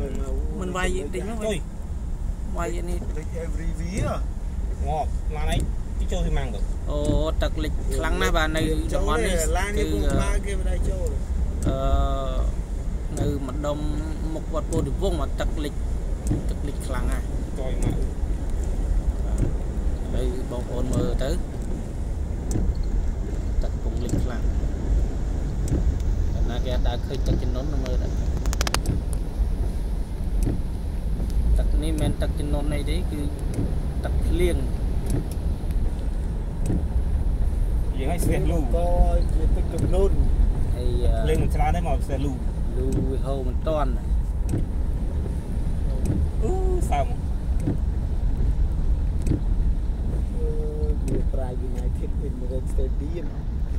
mình vay tính nó vay này every ví à ngọt mà này cái chơi thì mang được ô tật lịch lăng na bà này trong món này từ mặt đông một vật vô được vuông mà tật lịch lăng à coi mà đây bóng ôn mơ tới tật cùng lịch lăng là cái đã khơi tật trên nón mơ đấy tật này men tật trên nón này đấy cứ tật liêng ยังให้เสียลูก็ตึกกับนุ่นเล่นมันชนะได้หมดเสียลูโฮมันต้อนเศร้าอยู่ปลายยังไงคิดเป็นเรื่องสเตเดียม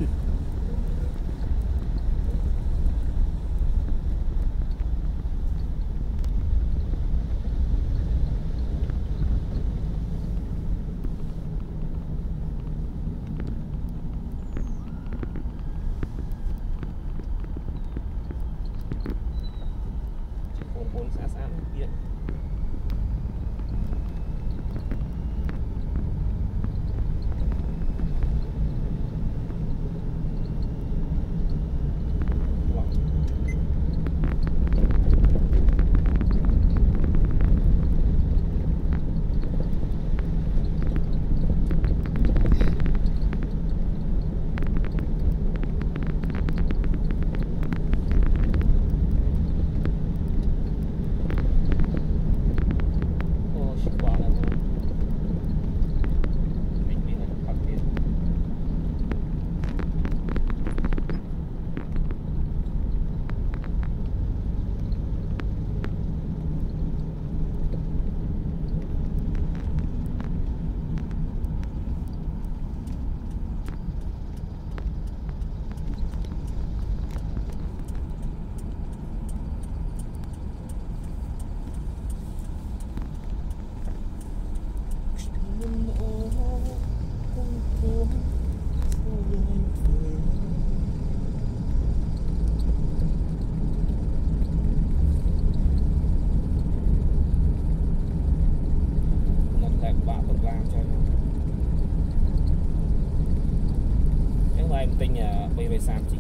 tinh BV3 chị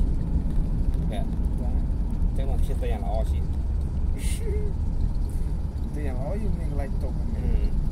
chắc mà trên tay là o chị tay là o you mean like talking